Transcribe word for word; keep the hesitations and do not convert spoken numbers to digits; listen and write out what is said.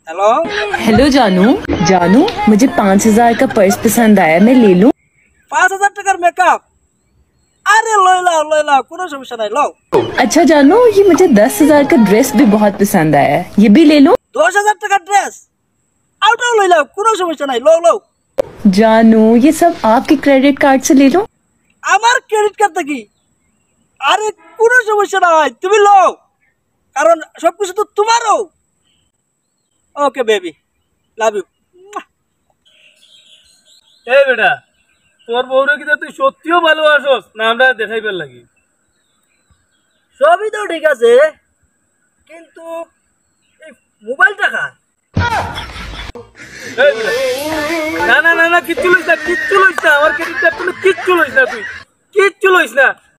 Hello hello जानू जानू मुझे पाँच हजार का पर्स पसंद आया, मैं ले लूं? पाँच हजार टकर मेकअप अरे लय लाओ लय लाओ कोनो समस्या नहीं लो। अच्छा जानू, ये मुझे दस हजार का ड्रेस भी बहुत पसंद आया है, ये भी ले लूं? दस हजार टका ड्रेस आउटाও लय लाओ कोनो समस्या नहीं लो लो। जानू ये सब आपके क्रेडिट कार्ड से ले लूं? আমার ক্রেডিট কার্ড থেকে আরে কোনো সমস্যা নাই তুমি লও কারণ সবকিছু তো তোমারও। Okay baby love you. এই বেটা তোর বউরে কি তুই সত্যিও ভালোবাসোস না আমরা দেখাইবার লাগি? সবই তো ঠিক আছে কিন্তু এই মোবাইলটা খা। এই বেটা, না না না না কিচ্ছু লইস না কিচ্ছু লইস না আমার ক্রেডিট কার্ড তুমি কিচ্ছু লইস না তুই কিচ্ছু লইস না